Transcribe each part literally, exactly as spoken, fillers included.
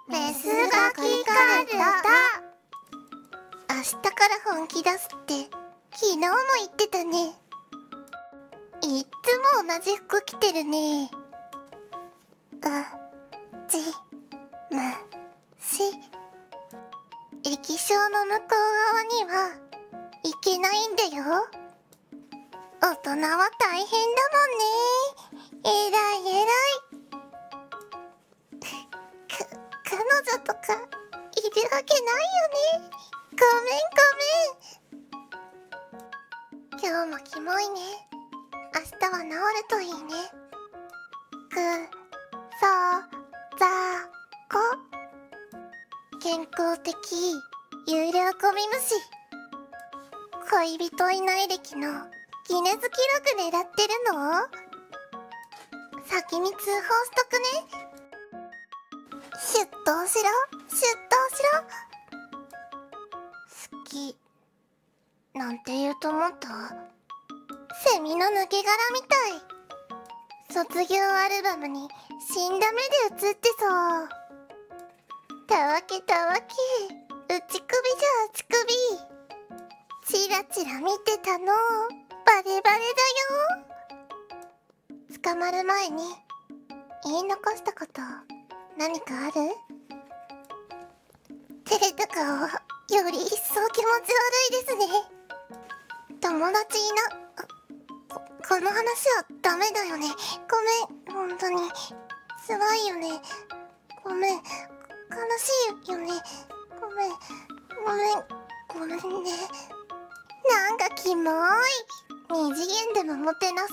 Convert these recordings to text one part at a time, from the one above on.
メスが聞かれた。明日から本気出すって昨日も言ってたね。いっつも同じ服着てるね。うじむし液晶の向こう側には行けないんだよ。大人は大変だもんね。えらいえらい。か彼女とかいるわけないよね。ごめんごめん。今日もキモいね。明日は治るといいね。くそざこ。健康的有料ゴミ虫。恋人いない歴のギネス記録狙ってるの？先に通報しとくね。出頭しろ出頭しろ。好きなんて言うと思った？セミの抜け殻みたい。卒業アルバムに死んだ目で写ってそう。たわけたわけ、内首じゃ内首。チラチラ見てたのバレバレだよ。捕まる前に言い残したこと何かある？照れた顔より一層気持ち悪いですね。友達いなこ、この話はダメだよね。ごめん、本当に辛いよね。ごめん、悲しいよね。ごめんごめんごめんね。なんかキモい。二次元でもモテなそう。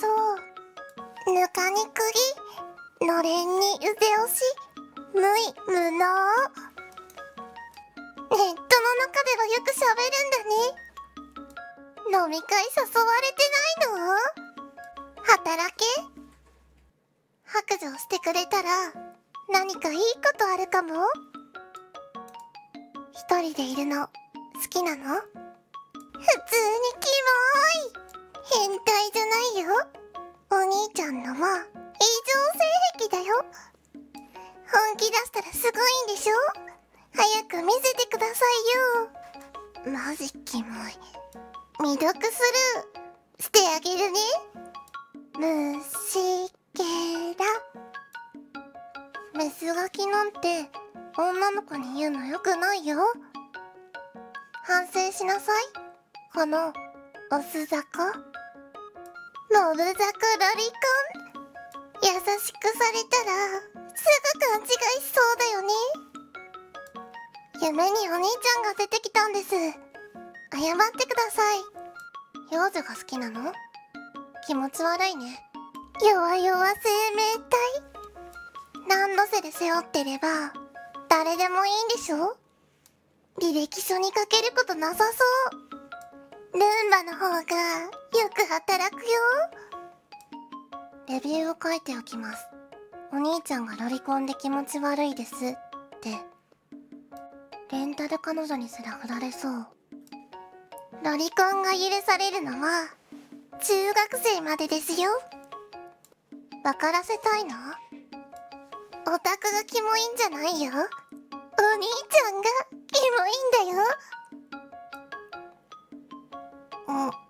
ぬかにくり、のれんにうぜ押し、無意無能。ネットの中ではよくしゃべるんだね。飲み会誘われてないの？働け？白状してくれたら何かいいことあるかも。一人でいるの好きなの？普通にキモい。変態じゃないよ。お兄ちゃんのも異常性癖だよ。本気出したらすごいんでしょ？早く見せてくださいよ。マジキモい。未読スルーしてあげるね。虫けら。メスガキなんて女の子に言うのよくないよ。反省しなさい。このオスザコ、モブザコロリコン。優しくされたらすぐ勘違いしそうだよね。夢にお兄ちゃんが出てきたんです。謝ってください。幼女が好きなの？気持ち悪いね。弱々生命体。ランドセル背負ってれば誰でもいいんでしょ？履歴書に書けることなさそう。ルンバの方がよく働くよ。レビューを書いておきます。お兄ちゃんがロリコンで気持ち悪いですって。レンタル彼女にすら振られそう。ロリコンが許されるのは中学生までですよ。分からせたいの？オタクがキモいんじゃないよ。お兄ちゃんがキモいんだよ。うん。